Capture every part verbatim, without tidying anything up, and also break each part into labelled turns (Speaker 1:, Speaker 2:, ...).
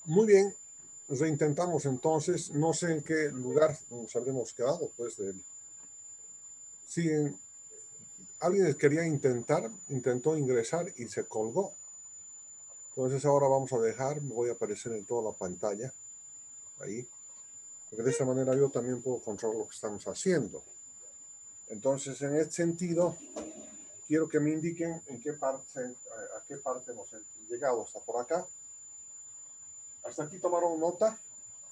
Speaker 1: Muy bien, reintentamos entonces. No sé en qué lugar nos habremos quedado, pues, del... Sí, en- alguien quería intentar, intentó ingresar y se colgó. Entonces ahora vamos a dejar, me voy a aparecer en toda la pantalla, ahí, porque de esta manera yo también puedo controlar lo que estamos haciendo. Entonces, en este sentido, quiero que me indiquen en qué parte, a qué parte hemos llegado hasta por acá. ¿Hasta aquí tomaron nota?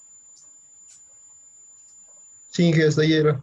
Speaker 2: Sí, que hasta ahí era.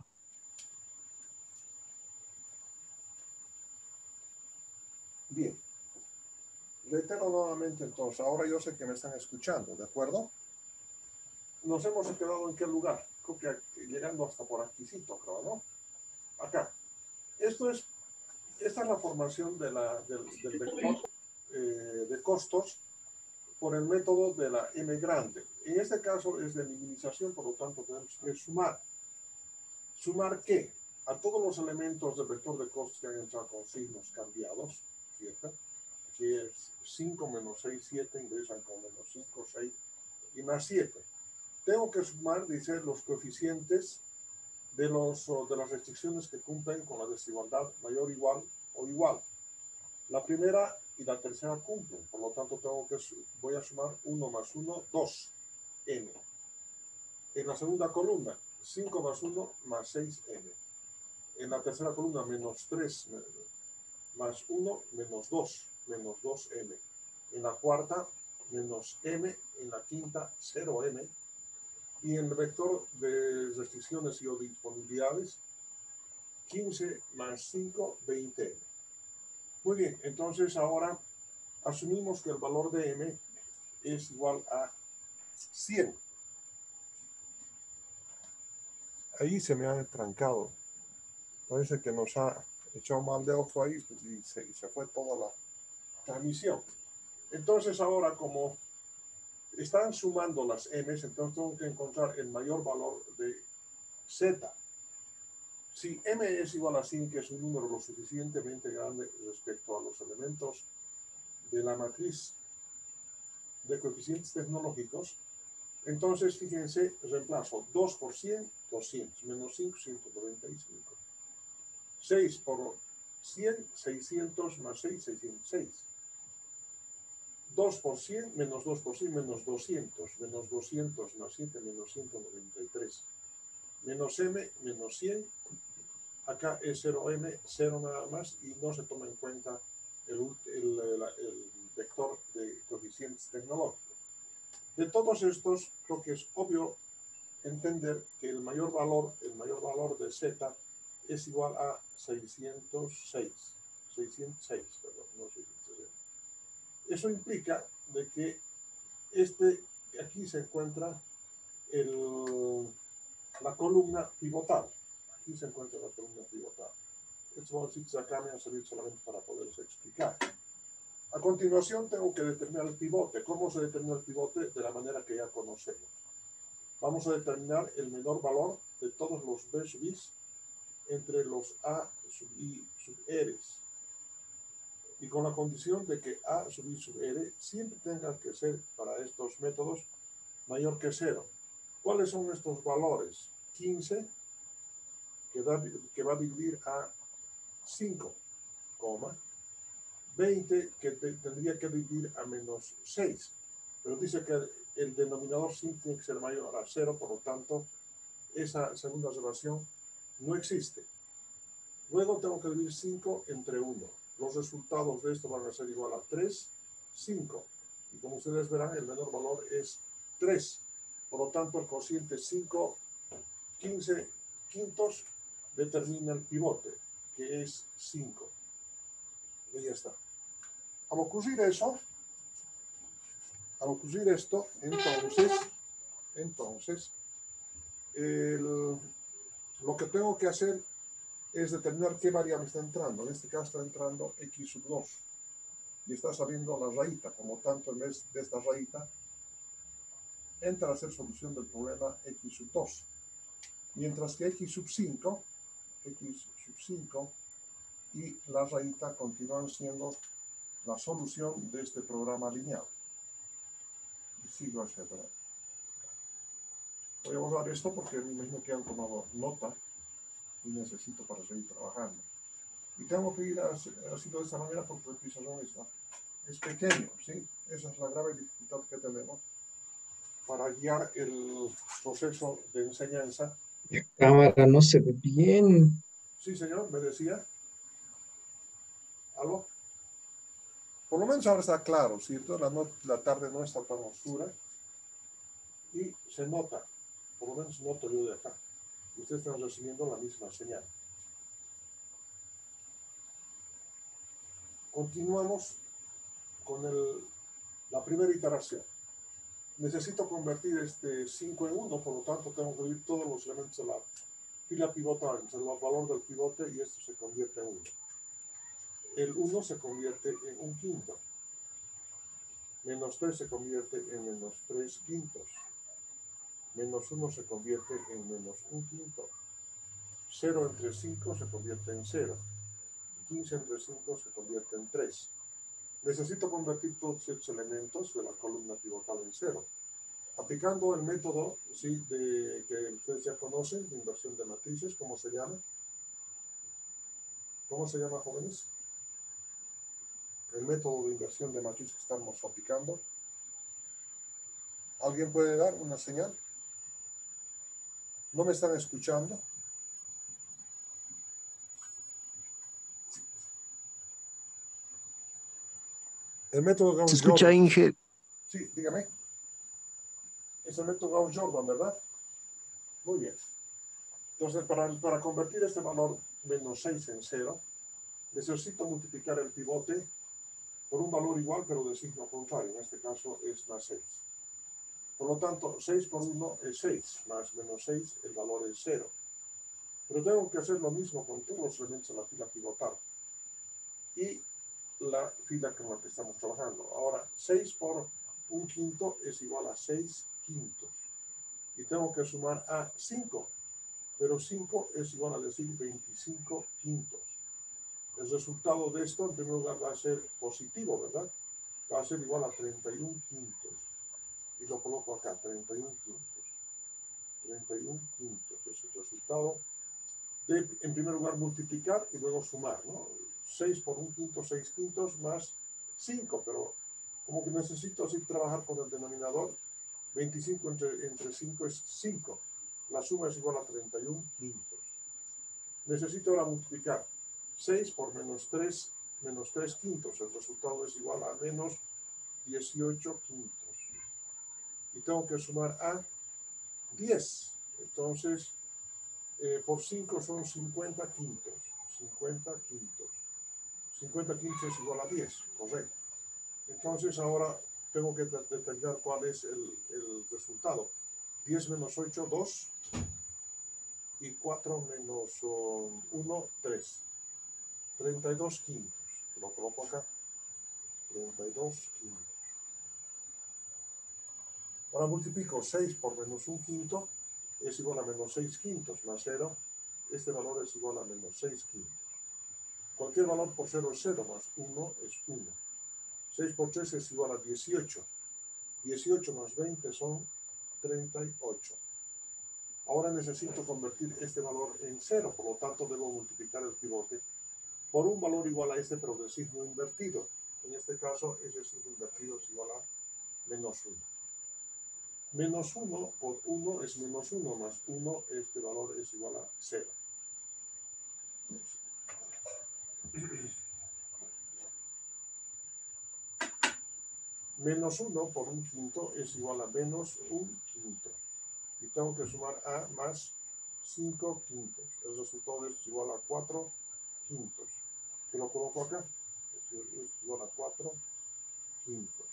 Speaker 1: Bien. Reitero nuevamente entonces, ahora yo sé que me están escuchando, ¿de acuerdo? Nos hemos quedado en qué lugar, creo que llegando hasta por aquí, creo, ¿no? Acá. Esto es, esta es la formación de la, del, del vector eh, de costos por el método de la M grande. En este caso es de minimización, por lo tanto tenemos que sumar. ¿Sumar qué? A todos los elementos del vector de costos que han entrado con signos cambiados, ¿cierto? Aquí es cinco menos seis, siete, ingresan con menos cinco, seis y más siete. Tengo que sumar, dice, los coeficientes de, los, de las restricciones que cumplen con la desigualdad mayor, igual o igual. La primera y la tercera cumplen, por lo tanto tengo que, voy a sumar uno más uno, dos, n. En la segunda columna, cinco más uno más seis n. En la tercera columna, menos tres más uno, menos dos, menos dos m. En la cuarta, menos m. En la quinta, cero m. Y en el vector de restricciones y o disponibilidades, quince más cinco, veinte m. Muy bien, entonces ahora asumimos que el valor de m es igual a cien. Ahí se me ha trancado. Parece que nos ha echado mal de ojo ahí pues, y, se, y se fue toda la transmisión. Entonces ahora como están sumando las m's, entonces tengo que encontrar el mayor valor de z. Si m es igual a cien, que es un número lo suficientemente grande respecto a los elementos de la matriz de coeficientes tecnológicos, entonces fíjense, reemplazo dos por cien, doscientos, menos cinco, ciento noventa y cinco. seis por cien, seiscientos, más seis, seiscientos seis. dos por cien, menos dos por cien, menos doscientos, menos doscientos más siete, menos ciento noventa y tres. Menos m, menos cien. Acá es cero m, cero nada más, y no se toma en cuenta el, el, el, el vector de coeficientes tecnológicos. De todos estos, creo que es obvio entender que el mayor valor, el mayor valor de z es igual a seiscientos seis. seiscientos seis, perdón, no seiscientos seis. Eso implica de que este, aquí se encuentra el, la columna pivotal. Aquí se encuentra la columna pivotal. Estos bolsitos acá me han servido solamente para poderles explicar. A continuación tengo que determinar el pivote. ¿Cómo se determina el pivote? De la manera que ya conocemos. Vamos a determinar el menor valor de todos los b sub i entre los a sub i sub r's. Y con la condición de que a sub i sub r siempre tenga que ser para estos métodos mayor que cero. ¿Cuáles son estos valores? quince, que, da, que va a dividir a cinco, veinte, que te, tendría que dividir a menos seis. Pero dice que el denominador siempre tiene que ser mayor a cero, por lo tanto, esa segunda relación no existe. Luego tengo que dividir cinco entre uno. Los resultados de esto van a ser igual a tres, cinco. Y como ustedes verán, el menor valor es tres. Por lo tanto, el cociente cinco, quince quintos determina el pivote, que es cinco. Y ya está. Al ocurrir eso, al ocurrir esto, entonces, entonces, el, lo que tengo que hacer es determinar qué variable está entrando. En este caso está entrando x sub dos. Y está saliendo la rayita. Como tanto, en vez de esta rayita, entra a ser solución del problema x sub dos. Mientras que x sub cinco, x sub cinco y la rayita continúan siendo la solución de este programa lineal. Sí, lo sé, pero voy a borrar esto porque me imagino que han tomado nota y necesito para seguir trabajando. Y tengo que ir así de esta manera porque el pizarrón es, es pequeño, ¿sí? Esa es la grave dificultad que tenemos para guiar el proceso de enseñanza.
Speaker 2: La cámara no se ve bien.
Speaker 1: Sí, señor, me decía. ¿Aló? Por lo menos ahora está claro, ¿cierto? La, no, la tarde no está tan oscura y se nota, por lo menos noto yo de acá. Ustedes están recibiendo la misma señal. Continuamos con el, la primera iteración. Necesito convertir este cinco en uno, por lo tanto tengo que ir todos los elementos de la fila pivotante, el valor del pivote, y esto se convierte en uno. El uno se convierte en un quinto. Menos tres se convierte en menos tres quintos. Menos uno se convierte en menos un quinto. cero entre cinco se convierte en cero. quince entre cinco se convierte en tres. Necesito convertir todos estos elementos de la columna pivotal en cero. Aplicando el método, ¿sí?, de, que ustedes ya conocen, de inversión de matrices. ¿Cómo se llama? ¿Cómo se llama, jóvenes? El método de inversión de matrices que estamos aplicando. ¿Alguien puede dar una señal? ¿No me están escuchando? El método
Speaker 3: Se escucha,
Speaker 1: Gauss-Jordan.
Speaker 3: Inge.
Speaker 1: Sí, dígame. Es el método Gauss-Jordan, ¿verdad? Muy bien. Entonces, para, para convertir este valor menos seis en cero, necesito multiplicar el pivote por un valor igual, pero de signo contrario. En este caso es más seis. Por lo tanto, seis por uno es seis, más menos seis, el valor es cero. Pero tengo que hacer lo mismo con todos los elementos de la fila pivotal y la fila con la que estamos trabajando. Ahora, seis por un quinto es igual a seis quintos. Y tengo que sumar a cinco. Pero cinco es igual a decir veinticinco quintos. El resultado de esto, en primer lugar, va a ser positivo, ¿verdad? Va a ser igual a treinta y uno quintos. Y lo coloco acá, treinta y uno quintos. treinta y uno quintos es el resultado de, en primer lugar, multiplicar y luego sumar, ¿no? seis por un quinto, seis quintos, más cinco, pero como que necesito así trabajar con el denominador. veinticinco entre, entre cinco es cinco. La suma es igual a treinta y uno quintos. Necesito ahora multiplicar seis por menos tres, menos tres quintos. El resultado es igual a menos dieciocho quintos. Y tengo que sumar a diez. Entonces, eh, por cinco son cincuenta quintos. cincuenta quintos. cincuenta quintos es igual a diez, correcto. Entonces, ahora tengo que determinar cuál es el, el resultado. diez menos ocho, dos. Y cuatro menos um, uno, tres. treinta y dos quintos. Lo coloco acá. treinta y dos quintos. Ahora multiplico seis por menos un quinto. Es igual a menos seis quintos más cero. Este valor es igual a menos seis quintos. Cualquier valor por cero es cero, más uno es uno. seis por tres es igual a dieciocho. dieciocho más veinte son treinta y ocho. Ahora necesito convertir este valor en cero, por lo tanto debo multiplicar el pivote por un valor igual a este, pero de signo invertido. En este caso, ese signo invertido es igual a menos uno. Menos uno por uno es menos uno, más uno, este valor es igual a cero. Menos uno por un quinto es igual a menos un quinto. Y tengo que sumar a más cinco quintos. El resultado es igual a cuatro quintos. Que lo coloco acá. Es igual a cuatro quintos.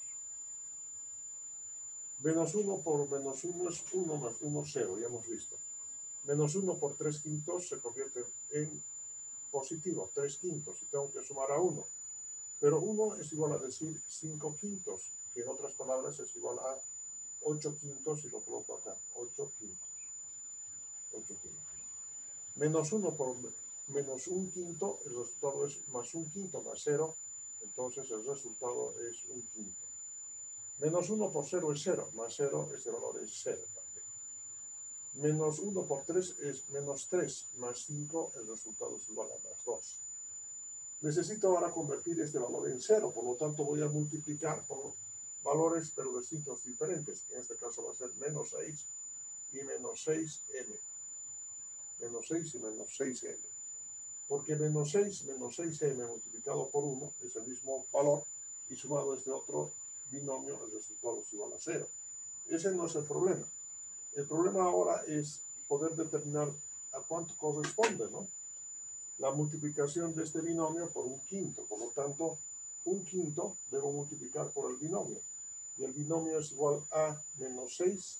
Speaker 1: Menos uno por menos uno es uno, más uno, cero. Ya hemos visto. Menos uno por tres quintos se convierte en positivo, tres quintos. Y tengo que sumar a uno. Pero uno es igual a decir cinco quintos, que en otras palabras es igual a ocho quintos, y lo coloco acá, ocho quintos. ocho quintos. Menos uno por menos un quinto, el resultado es más un quinto más cero, entonces el resultado es un quinto. Menos uno por cero es cero, más cero, este valor es cero también. Menos uno por tres es menos tres, más cinco, el resultado es igual a más dos. Necesito ahora convertir este valor en cero, por lo tanto voy a multiplicar por valores pero de signos diferentes. En este caso va a ser menos seis y menos seis m. Menos seis y menos seis m. Porque menos seis menos seis m multiplicado por uno es el mismo valor y sumado a este otro binomio el resultado es igual a cero. Ese no es el problema. El problema ahora es poder determinar a cuánto corresponde, ¿no? La multiplicación de este binomio por un quinto. Por lo tanto, un quinto debo multiplicar por el binomio. Y el binomio es igual a menos seis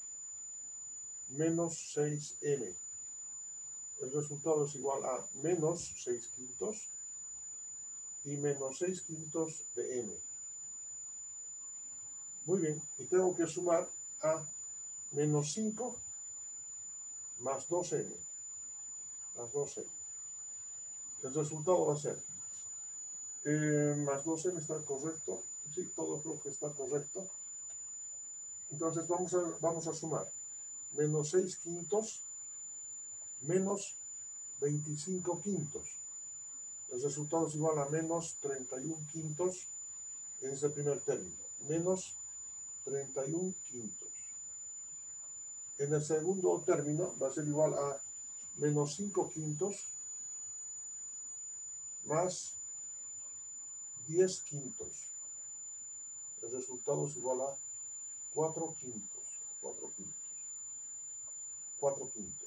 Speaker 1: menos seis m. El resultado es igual a menos seis quintos y menos seis quintos de m. Muy bien, y tengo que sumar a menos cinco más dos m. Más dos m. El resultado va a ser eh, más dos m está correcto. Sí, todo creo que está correcto. Entonces vamos a, vamos a sumar menos seis quintos menos veinticinco quintos. El resultado es igual a menos treinta y uno quintos en ese primer término. Menos treinta y uno quintos. En el segundo término va a ser igual a menos cinco quintos más diez quintos. El resultado es igual a cuatro quintos. cuatro quintos. cuatro quintos.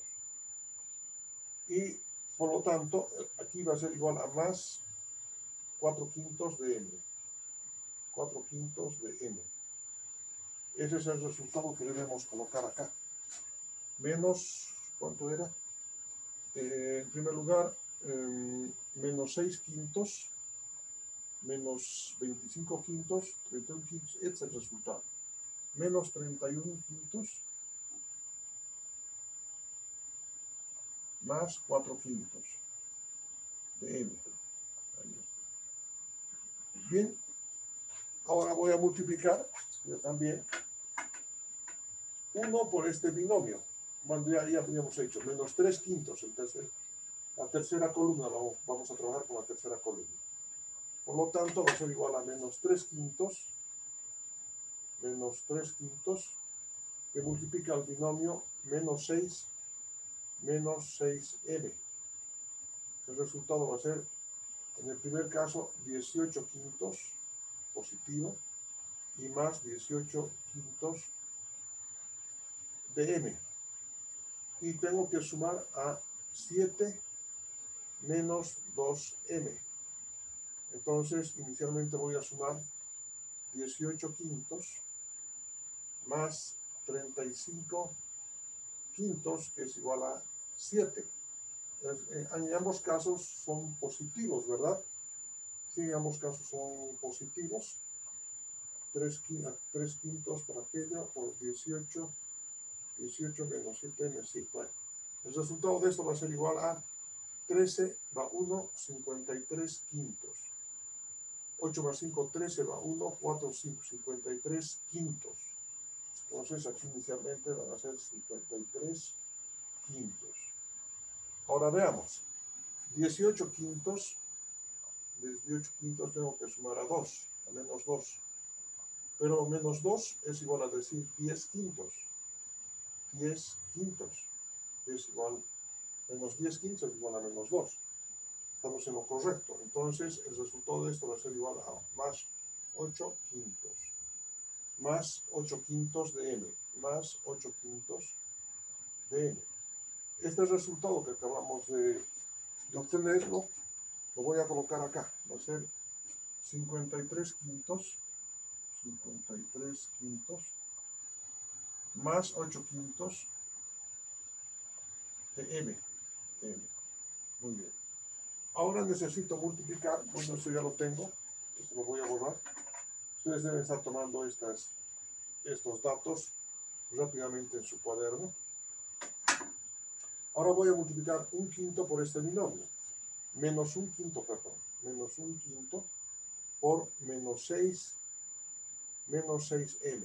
Speaker 1: Y por lo tanto, aquí va a ser igual a más cuatro quintos de m. cuatro quintos de m. Ese es el resultado que debemos colocar acá. Menos, ¿cuánto era? Eh, en primer lugar, eh, menos seis quintos, menos veinticinco quintos, treinta y uno quintos, este es el resultado. Menos treinta y uno quintos, más cuatro quintos de m. Bien, ahora voy a multiplicar yo también uno por este binomio. Bueno, ya, ya habíamos hecho menos tres quintos, el tercer, la tercera columna, vamos, vamos a trabajar con la tercera columna. Por lo tanto, va a ser igual a menos tres quintos, menos tres quintos, que multiplica el binomio menos seis, menos seis m. El resultado va a ser, en el primer caso, dieciocho quintos, positivo, y más dieciocho quintos de m. Y tengo que sumar a siete menos dos m. Entonces, inicialmente voy a sumar dieciocho quintos más treinta y cinco quintos, que es igual a siete. En ambos casos son positivos, ¿verdad? Sí, en ambos casos son positivos. tres quintos por aquello, por dieciocho, dieciocho menos siete m, sí, bueno. El resultado de esto va a ser igual a trece va uno, cincuenta y tres quintos. ocho más cinco, trece va uno, cuatro, cinco, cincuenta y tres quintos. Entonces aquí inicialmente van a ser cincuenta y tres quintos. Ahora veamos. dieciocho quintos, dieciocho quintos tengo que sumar a dos, a menos dos. Pero menos dos es igual a decir diez quintos. diez quintos es igual, menos diez quintos es igual a menos dos. Estamos en lo correcto. Entonces el resultado de esto va a ser igual a más ocho quintos. Más ocho quintos de m. Más ocho quintos de m. Este resultado que acabamos de, de obtenerlo, lo voy a colocar acá. Va a ser cincuenta y tres quintos. cincuenta y tres quintos. Más ocho quintos de m. m. Muy bien. Ahora necesito multiplicar. Bueno, esto ya lo tengo. Esto lo voy a borrar. Ustedes deben estar tomando estas, estos datos rápidamente en su cuaderno. Ahora voy a multiplicar un quinto por este binomio. Menos un quinto, perdón. Menos un quinto por menos seis menos seis m.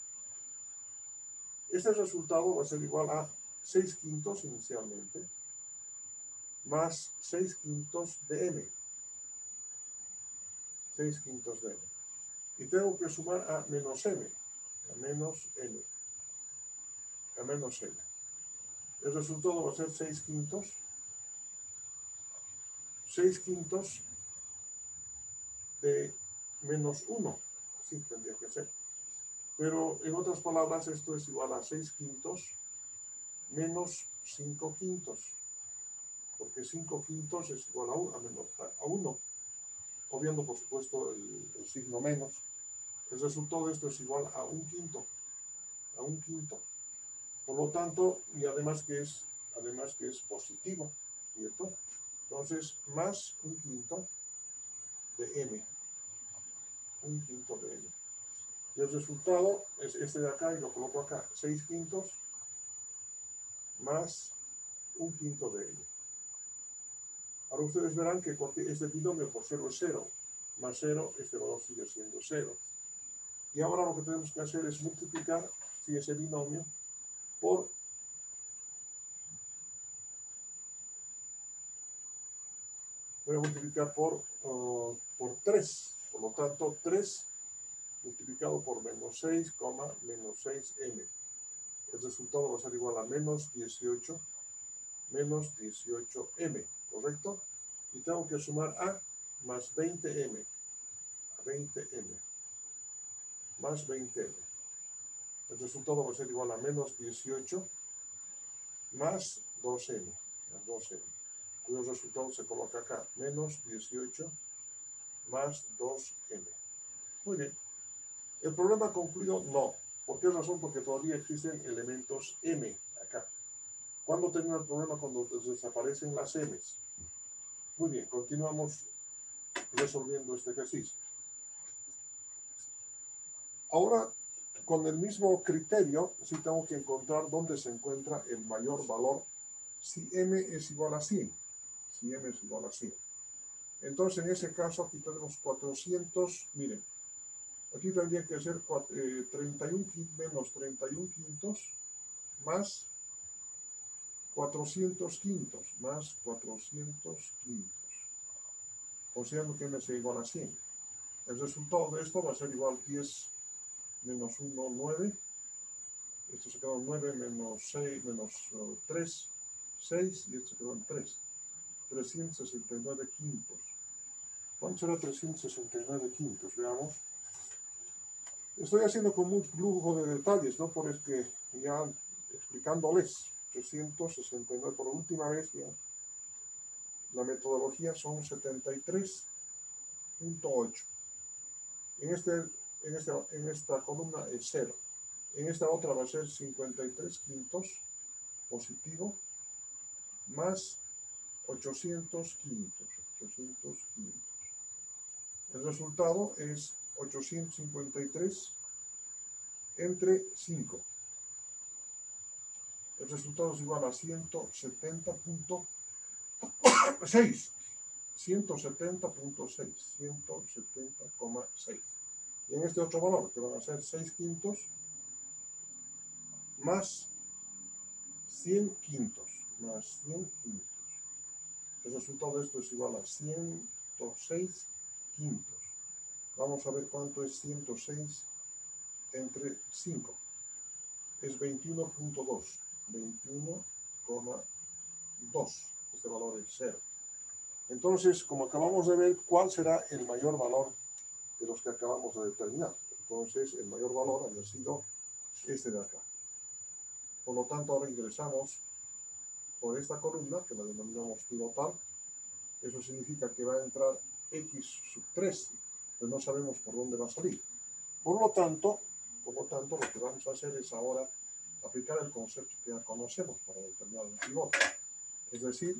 Speaker 1: Este resultado va a ser igual a seis quintos inicialmente, más seis quintos de m. seis quintos de m. Y tengo que sumar a menos m, a menos m, a menos m. El resultado va a ser seis quintos, seis quintos de menos uno, así tendría que ser. Pero en otras palabras, esto es igual a seis quintos menos cinco quintos, porque cinco quintos es igual a uno, a menos a uno, obviando por supuesto el, el signo menos. El resultado de esto es igual a un quinto, a un quinto. Por lo tanto, y además que es, además que es positivo, ¿cierto? Entonces, más un quinto de m, un quinto de m. Y el resultado es este de acá, y lo coloco acá, seis quintos más un quinto de m. Ahora ustedes verán que este binomio por cero es cero, más cero, este valor sigue siendo cero. Y ahora lo que tenemos que hacer es multiplicar, si ese binomio, por voy a multiplicar por, uh, por tres. Por lo tanto, tres multiplicado por menos seis, menos seis m. El resultado va a ser igual a menos dieciocho, menos dieciocho m, ¿correcto? Y tengo que sumar a más veinte m, a veinte m, más veinte m. El resultado va a ser igual a menos dieciocho más dos m, dos m, cuyo resultado se coloca acá, menos dieciocho más dos m. Muy bien. ¿El problema concluido? No. ¿Por qué razón? Porque todavía existen elementos m acá. ¿Cuándo termina el problema? Cuando desaparecen las m's. Muy bien, continuamos resolviendo este ejercicio. Ahora, con el mismo criterio, sí tengo que encontrar dónde se encuentra el mayor valor si m es igual a cien. Si m es igual a cien. Entonces, en ese caso, aquí tenemos cuatrocientos, miren, aquí tendría que ser eh, treinta y uno menos treinta y uno quintos más cuatrocientos quintos, más cuatrocientos quintos, considerando que m es igual a cien. El resultado de esto va a ser igual a diez menos uno, nueve. Esto se quedó en nueve menos seis, menos uh, tres, seis, y esto se quedó en tres. trescientos sesenta y nueve quintos. ¿Cuánto será trescientos sesenta y nueve quintos? Veamos. Estoy haciendo con mucho lujo de detalles, ¿no? Por es que ya explicándoles trescientos sesenta y nueve por última vez, ya. La metodología son setenta y tres punto ocho. En, este, en, este, en esta columna es cero. En esta otra va a ser cincuenta y tres quintos positivo más ochocientos quintos. ochocientos quintos. El resultado es ochocientos cincuenta y tres entre cinco. El resultado es igual a ciento setenta punto seis. ciento setenta punto seis. ciento setenta coma seis. Y en este otro valor, que van a ser seis quintos más cien quintos. Más cien quintos. El resultado de esto es igual a ciento seis quintos. Vamos a ver cuánto es ciento seis entre cinco. Es veintiuno punto dos. veintiuno coma dos. Este valor es cero. Entonces, como acabamos de ver, ¿cuál será el mayor valor de los que acabamos de determinar? Entonces, el mayor valor habría sido este de acá. Por lo tanto, ahora ingresamos por esta columna, que la denominamos pivotal. Eso significa que va a entrar x sub tres, pero no sabemos por dónde va a salir. Por lo tanto, por lo tanto, lo que vamos a hacer es ahora aplicar el concepto que ya conocemos para determinar un pivote. Es decir,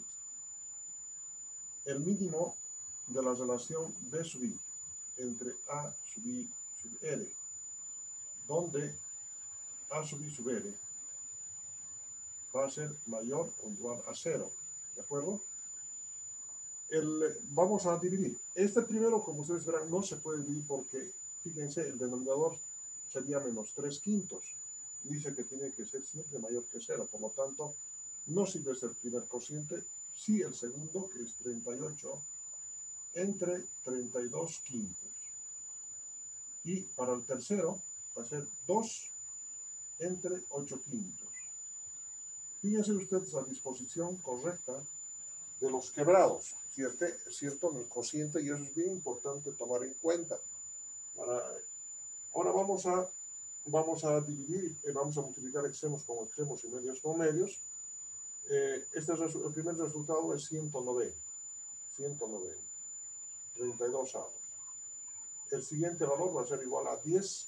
Speaker 1: el mínimo de la relación B sub I entre A sub I sub R, donde A sub I sub R va a ser mayor o igual a cero. ¿De acuerdo? El, vamos a dividir. Este primero, como ustedes verán, no se puede dividir porque, fíjense, el denominador sería menos tres quintos. Dice que tiene que ser siempre mayor que cero, por lo tanto, no sirve ser el primer cociente, sí el segundo, que es treinta y ocho entre treinta y dos quintos. Y para el tercero va a ser dos entre ocho quintos. Fíjense ustedes la disposición correcta de los quebrados, ¿cierto? ¿Cierto? En el cociente, y eso es bien importante tomar en cuenta. Para... Ahora vamos a, vamos a dividir, eh, vamos a multiplicar extremos con extremos y medios con medios. Eh, este es el primer resultado es ciento noventa. ciento noventa. treinta y dos avos. El siguiente valor va a ser igual a diez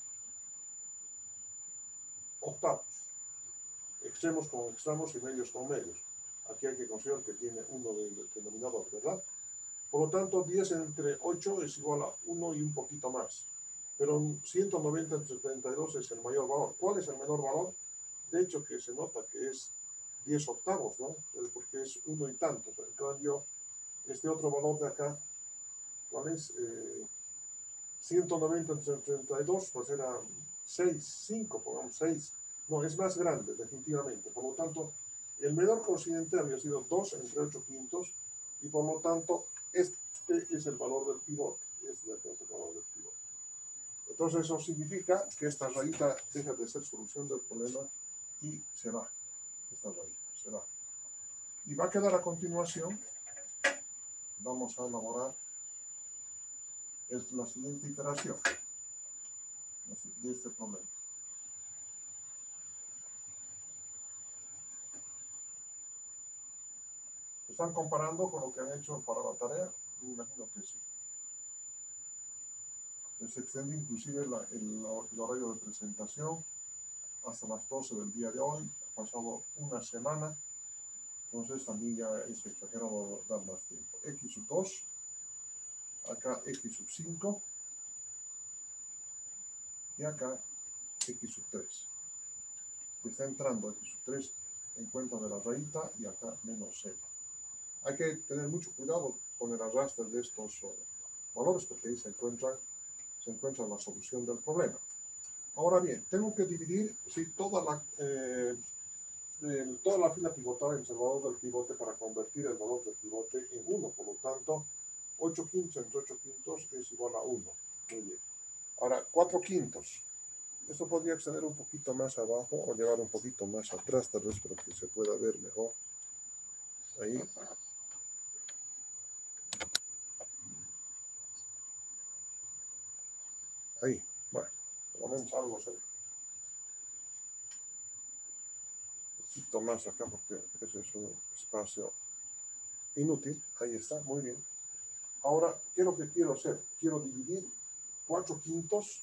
Speaker 1: octavos. Extremos con extremos y medios con medios. Aquí hay que considerar que tiene uno del denominador, ¿verdad? Por lo tanto, diez entre ocho es igual a uno y un poquito más. Pero ciento noventa entre treinta y dos es el mayor valor. ¿Cuál es el menor valor? De hecho, que se nota que es diez octavos, ¿no? Porque es uno y tantos. En cambio, este otro valor de acá, ¿cuál es? Eh, ciento noventa entre treinta y dos, pues era seis, cinco, pongamos seis. No, es más grande, definitivamente. Por lo tanto, el menor cociente había sido dos entre ocho quintos, y por lo tanto, este es el valor del pivote. Este es el valor del pivote. Entonces, eso significa que esta rayita deja de ser solución del problema y se va. Esta rayita se va. Y va a quedar a continuación, vamos a elaborar es la siguiente iteración de este problema. ¿Están comparando con lo que han hecho para la tarea? Me imagino que sí. Se extiende inclusive la, el, el horario de presentación hasta las doce del día de hoy. Ha pasado una semana. Entonces también ya es exagerado dar más tiempo. X sub dos. Acá X sub cinco. Y acá X sub tres. Está entrando X sub tres en cuenta de la rayita y acá menos cero. Hay que tener mucho cuidado con el arrastre de estos uh, valores porque ahí se encuentran se encuentra la solución del problema. Ahora bien, tengo que dividir ¿sí? toda, la, eh, eh, toda la fila pivotal entre el valor del pivote para convertir el valor del pivote en uno. Por lo tanto, ocho quintos entre ocho quintos es igual a uno. Muy bien. Ahora, cuatro quintos. Esto podría extender un poquito más abajo o llevar un poquito más atrás, tal vez para que se pueda ver mejor. Ahí. Ahí. Bueno, por lo menos algo se ve. Un poquito más acá porque ese es un espacio inútil. Ahí está, muy bien. Ahora, ¿qué es lo que quiero hacer? Quiero dividir cuatro quintos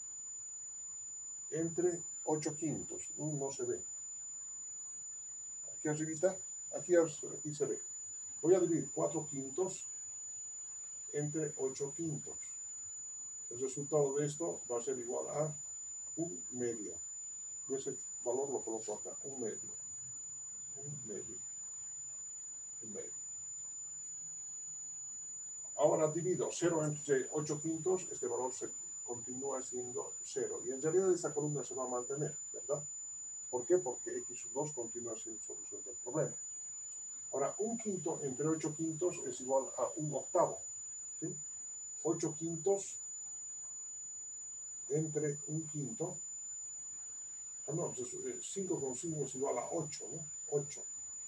Speaker 1: entre ocho quintos. No, no se ve. Aquí arribita, aquí, aquí se ve. Voy a dividir cuatro quintos entre ocho quintos. El resultado de esto va a ser igual a un medio. Ese valor lo coloco acá, un medio. Un medio. Un medio. Ahora divido cero entre ocho quintos, este valor se continúa siendo cero. Y en realidad esta columna se va a mantener, ¿verdad? ¿Por qué? Porque X sub dos continúa siendo solución del problema. Ahora, un quinto entre ocho quintos es igual a un octavo. ¿Sí? ocho quintos entre un quinto. Ah, no, cinco con cinco es igual a ocho, ¿no? ocho.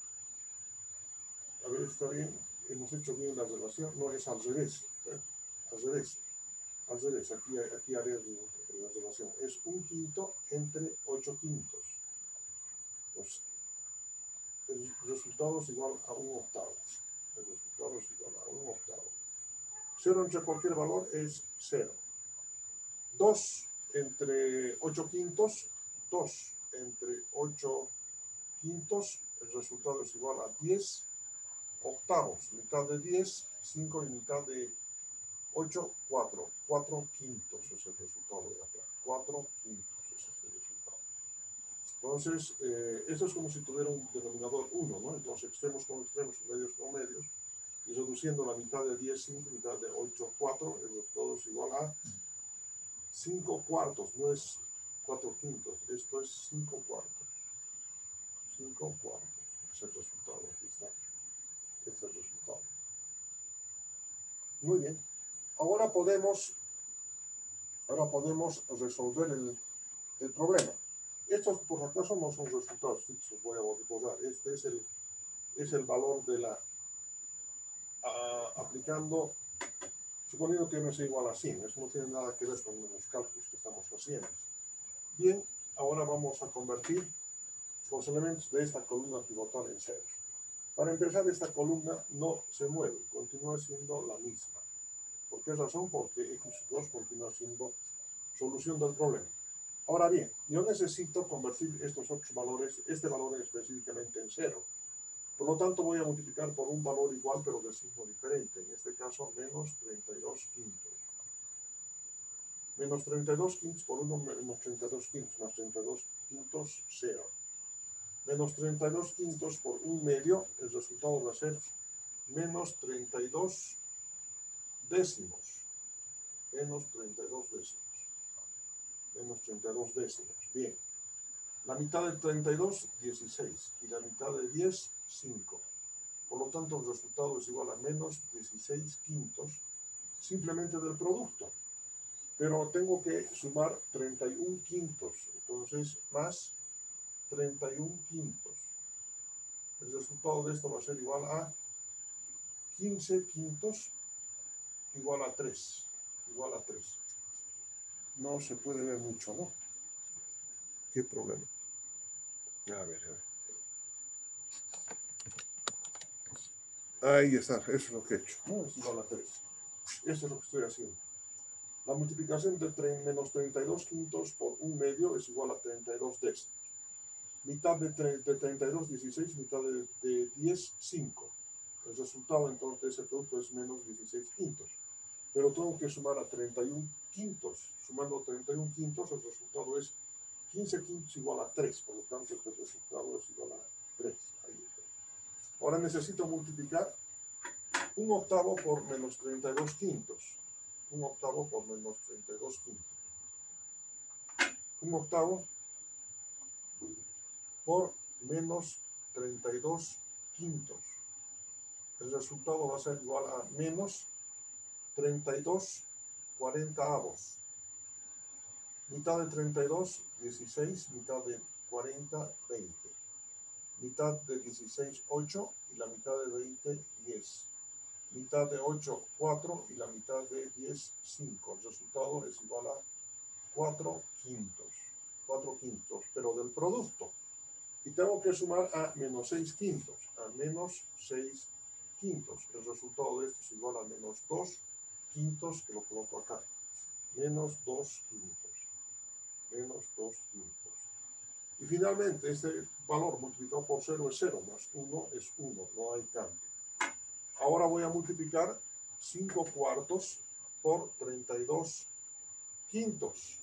Speaker 1: A ver, está bien. Hemos hecho bien la relación. No, es al revés. ¿eh? Al revés. Al revés. Aquí, aquí haré la relación. Es un quinto entre ocho quintos. Pues el resultado es igual a un octavo. El resultado es igual a un octavo. cero entre cualquier valor es cero. dos entre ocho quintos, dos entre ocho quintos, el resultado es igual a diez octavos. Mitad de diez, cinco y mitad de ocho, cuatro. cuatro quintos es el resultado de acá. cuatro quintos es el resultado. Entonces, eh, esto es como si tuviera un denominador uno, ¿no? Entonces, extremos con extremos, medios con medios, y reduciendo la mitad de diez, cinco, mitad de ocho, cuatro, el resultado es igual a cinco cuartos. No es cuatro quintos. Esto es cinco cuartos. cinco cuartos. Es el resultado. Aquí está. Este es el resultado. Muy bien. Ahora podemos, ahora podemos resolver el, el problema. Estos, por acaso, no son resultados fixos. Voy a borrar. Este es el, es el valor de la... Uh, aplicando, suponiendo que no es igual a cien. Eso no tiene nada que ver con los cálculos que estamos haciendo. Bien, ahora vamos a convertir los elementos de esta columna pivotal en ceros. Para empezar, esta columna no se mueve, continúa siendo la misma. ¿Por qué razón? Porque x dos continúa siendo solución del problema. Ahora bien, yo necesito convertir estos otros valores, este valor específicamente en cero. Por lo tanto, voy a multiplicar por un valor igual, pero de signo diferente. En este caso, menos treinta y dos quintos. Menos treinta y dos quintos por uno, menos treinta y dos quintos, más treinta y dos quintos, cero. Menos treinta y dos quintos por un medio, el resultado va a ser menos treinta y dos décimos. Menos treinta y dos décimos. Menos treinta y dos décimos. Bien. La mitad de treinta y dos, dieciséis. Y la mitad de diez, cinco. Por lo tanto, el resultado es igual a menos dieciséis quintos, simplemente del producto. Pero tengo que sumar treinta y un quintos. Entonces, más treinta y un quintos. El resultado de esto va a ser igual a quince quintos igual a tres. Igual a tres. No se puede ver mucho, ¿no? ¿Qué problema? A ver, a ver. Ahí está, eso es lo que he hecho. No, es igual a tres. Eso es lo que estoy haciendo. La multiplicación de menos treinta y dos quintos por un medio es igual a treinta y dos décimos. Mitad de, de treinta y dos, dieciséis, mitad de, de diez, cinco. El resultado entonces de ese producto es menos dieciséis quintos. Pero tengo que sumar a treinta y un quintos. Sumando treinta y un quintos, el resultado es quince quintos igual a tres. Por lo tanto, el resultado es igual a tres. Ahí está. Ahora necesito multiplicar un octavo por menos treinta y dos quintos. Un octavo por menos treinta y dos quintos. Un octavo por menos treinta y dos quintos. El resultado va a ser igual a menos treinta y dos cuarentaavos. Mitad de treinta y dos, dieciséis. Mitad de cuarenta, veinte. Mitad de dieciséis, ocho. Y la mitad de veinte, diez. Mitad de ocho, cuatro. Y la mitad de diez, cinco. El resultado es igual a cuatro quintos. cuatro quintos, pero del producto. Y tengo que sumar a menos seis quintos. A menos seis quintos. El resultado de esto es igual a menos dos quintos, que lo coloco acá. Menos dos quintos. Menos dos quintos. Y finalmente, este valor multiplicado por cero es cero, más uno es uno. No hay cambio. Ahora voy a multiplicar cinco cuartos por treinta y dos quintos.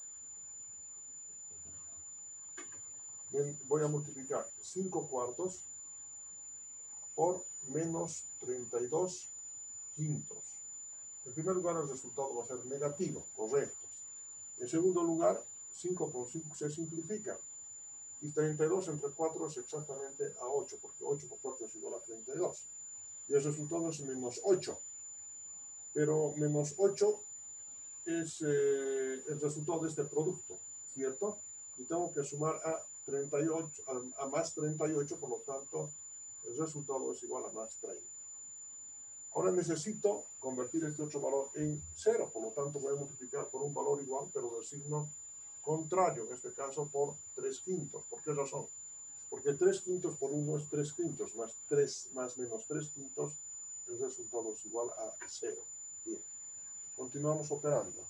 Speaker 1: Voy a multiplicar cinco cuartos por menos treinta y dos quintos. En primer lugar, el resultado va a ser negativo, correcto. En segundo lugar, cinco por cinco se simplifica. Y treinta y dos entre cuatro es exactamente a ocho, porque ocho por cuatro es igual a treinta y dos. Y el resultado es menos ocho. Pero menos ocho es eh, el resultado de este producto, ¿cierto? Y tengo que sumar a, treinta y ocho, a, a más treinta y ocho, por lo tanto, el resultado es igual a más treinta. Ahora necesito convertir este otro valor en cero, por lo tanto voy a multiplicar por un valor igual, pero del signo contrario, en este caso por tres quintos. ¿Por qué razón? Porque tres quintos por uno es tres quintos, más tres más menos tres quintos, el resultado es igual a cero. Bien, continuamos operando.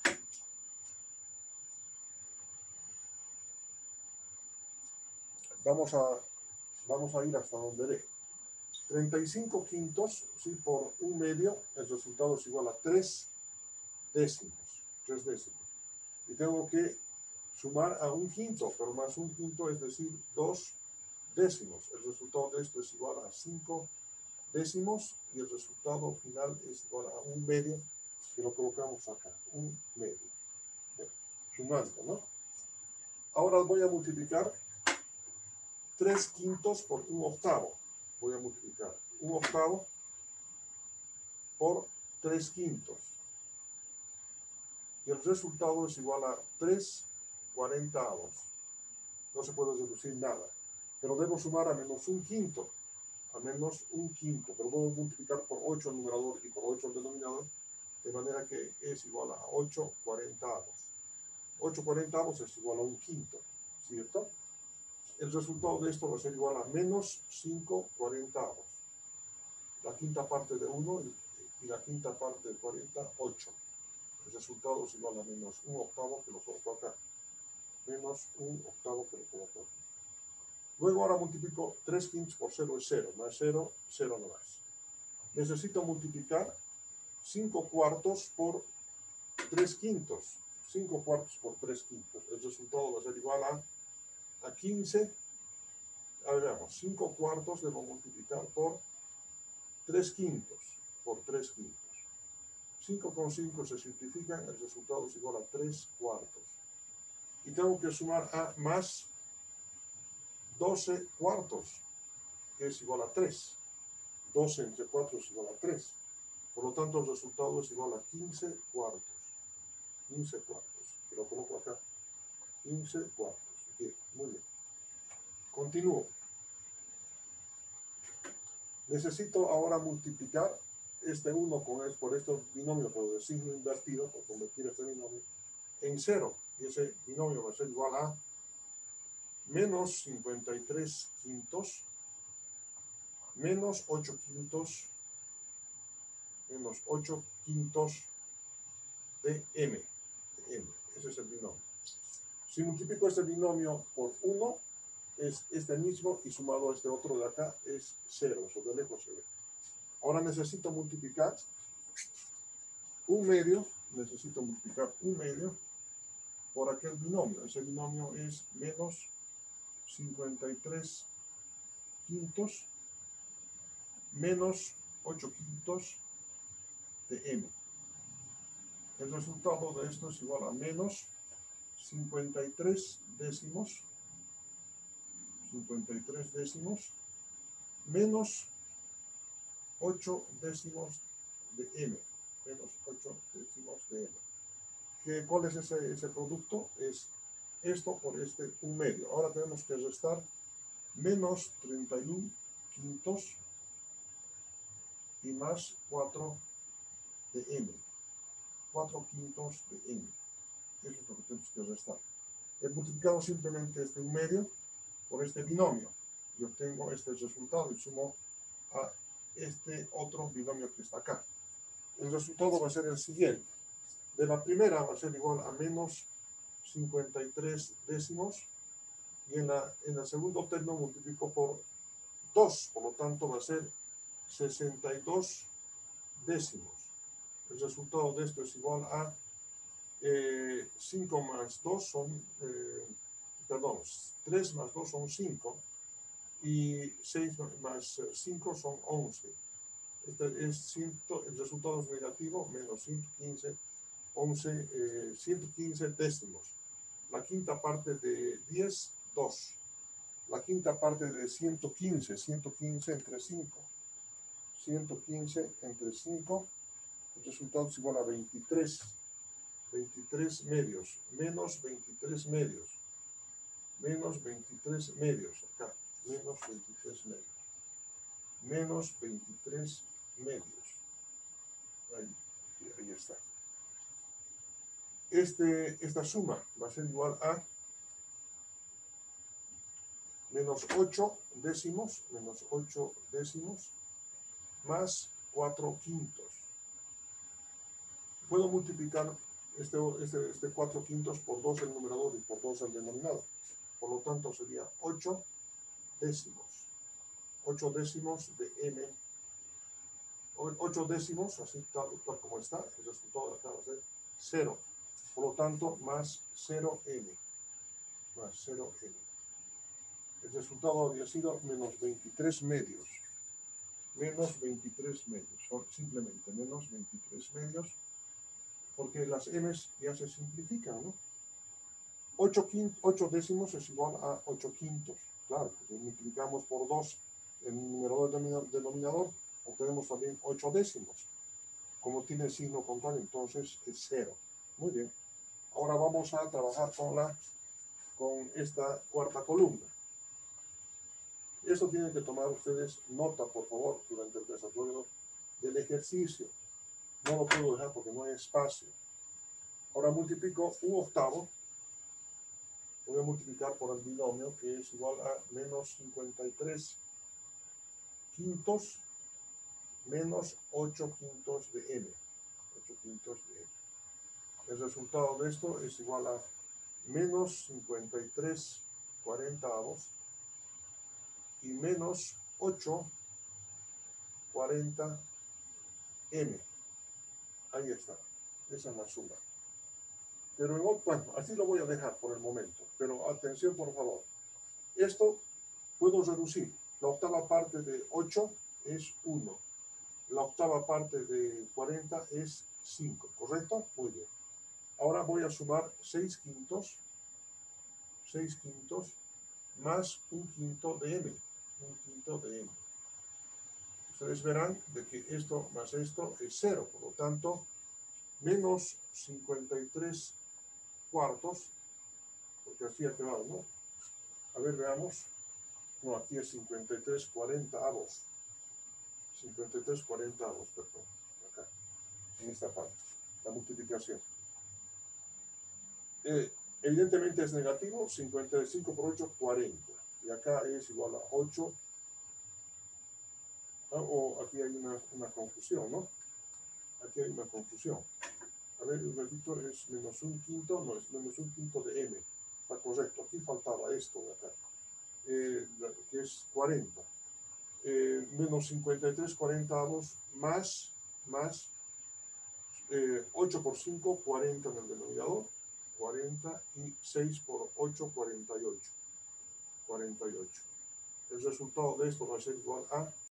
Speaker 1: Vamos a, vamos a ir hasta donde dé. treinta y cinco quintos, ¿sí? Por un medio, el resultado es igual a tres décimos. tres décimos. Y tengo que sumar a un quinto, pero más un quinto es decir, dos décimos. El resultado de esto es igual a cinco décimos y el resultado final es igual a un medio, que lo colocamos acá, un medio. Bien, sumando, ¿no? Ahora voy a multiplicar tres quintos por un octavo. Voy a multiplicar un octavo por tres quintos. Y el resultado es igual a tres cuarentavos. No se puede deducir nada. Pero debo sumar a menos un quinto. A menos un quinto. Pero voy a multiplicar por ocho el numerador y por ocho el denominador. De manera que es igual a ocho cuarentavos. ocho cuarentavos es igual a un quinto. ¿Cierto? El resultado de esto va a ser igual a menos cinco cuarentavos. La quinta parte de uno y la quinta parte de cuarenta, ocho. El resultado es igual a menos un octavo, que lo coloco acá. Menos un octavo, que lo coloco aquí. Luego ahora multiplico tres quintos por cero es cero. Más cero, cero no más. Necesito multiplicar cinco cuartos por tres quintos. cinco cuartos por tres quintos. El resultado va a ser igual a, a quince. A ver, veamos. cinco cuartos debo multiplicar por tres quintos. Por tres quintos. cinco con cinco se simplifican, el resultado es igual a tres cuartos. Y tengo que sumar a más doce cuartos, que es igual a tres. doce entre cuatro es igual a tres. Por lo tanto, el resultado es igual a quince cuartos. quince cuartos. Y lo coloco acá. quince cuartos. Bien, muy bien. Continúo. Necesito ahora multiplicar este uno con es por estos binomios, pero de signo invertido, por convertir este binomio en cero. Y ese binomio va a ser igual a menos cincuenta y tres quintos, menos ocho quintos, menos ocho quintos de m. De m. Ese es el binomio. Si multiplico este binomio por uno, es este mismo, y sumado a este otro de acá es cero. Eso de lejos se ve. Ahora necesito multiplicar un medio, necesito multiplicar un medio por aquel binomio. Ese binomio es menos cincuenta y tres quintos menos ocho quintos de m. El resultado de esto es igual a menos cincuenta y tres décimos, cincuenta y tres décimos, menos ocho décimos de m, menos ocho décimos de m. ¿Qué, ¿Cuál es ese, ese producto? Es esto por este un medio. Ahora tenemos que restar menos treinta y uno quintos y más cuatro de m. cuatro quintos de m. Eso es lo que tenemos que restar. He multiplicado simplemente este un medio por este binomio y obtengo este resultado y sumo a este otro binomio que está acá. El resultado va a ser el siguiente. De la primera va a ser igual a menos cincuenta y tres décimos y en, la, en el segundo término multiplico por dos, por lo tanto va a ser sesenta y dos décimos. El resultado de esto es igual a eh, cinco más dos son, eh, perdón, tres más dos son cinco y seis más cinco son once. Este es ciento, el resultado es negativo, menos ciento quince, once, eh, ciento quince décimos. La quinta parte de diez, dos. La quinta parte de ciento quince, ciento quince entre cinco. ciento quince entre cinco, el resultado es igual a veintitrés. veintitrés medios, menos veintitrés medios, menos veintitrés medios, acá, menos veintitrés medios, menos veintitrés medios. Ahí, ahí está. Este, esta suma va a ser igual a menos ocho décimos, menos ocho décimos, más cuatro quintos. Puedo multiplicar este, este, este cuatro quintos por dos el numerador y por dos el denominador. Por lo tanto sería ocho décimos. ocho décimos de m. ocho décimos, así tal, tal como está, el resultado de acá va a ser cero. Por lo tanto, más cero m. Más cero m. El resultado habría sido menos veintitrés medios. Menos veintitrés medios. Son simplemente menos veintitrés medios. Porque las m's ya se simplifican, ¿no? ocho, quin- ocho décimos es igual a ocho quintos. Claro, porque multiplicamos por dos el numerador y denominador, obtenemos también ocho décimos. Como tiene el signo contrario, entonces es cero. Muy bien. Ahora vamos a trabajar con, la, con esta cuarta columna. Eso tienen que tomar ustedes nota, por favor, durante el desarrollo del ejercicio. No lo puedo dejar porque no hay espacio. Ahora multiplico un octavo. Voy a multiplicar por el binomio que es igual a menos cincuenta y tres quintos menos ocho quintos de n. ocho quintos de n. El resultado de esto es igual a menos cincuenta y tres cuarentavos y menos ocho cuarenta m. Ahí está. Esa es la suma. Pero en otro, bueno, así lo voy a dejar por el momento. Pero atención, por favor. Esto puedo reducir. La octava parte de ocho es uno. La octava parte de cuarenta es cinco. ¿Correcto? Muy bien. Ahora voy a sumar seis quintos. seis quintos más un quinto de m. Un quinto de m. Ustedes verán de que esto más esto es cero. Por lo tanto, menos cincuenta y tres cuartos, porque así ha quedado, ¿no? A ver, veamos. No, aquí es cincuenta y tres cuarentavos. cincuenta y tres cuarentavos, perdón. Acá, en esta parte. La multiplicación. Eh, evidentemente es negativo. cincuenta y cinco por ocho, cuarenta. Y acá es igual a ocho. ¿No? O aquí hay una, una confusión, ¿no? Aquí hay una confusión. A ver, el repito, es menos un quinto, no, es menos un quinto de m. Está correcto. Aquí faltaba esto de acá, eh, que es cuarenta. Eh, menos cincuenta y tres cuarentavos más, más eh, ocho por cinco, cuarenta en el denominador, cuarenta y seis por ocho, cuarenta y ocho. cuarenta y ocho. El resultado de esto va a ser igual a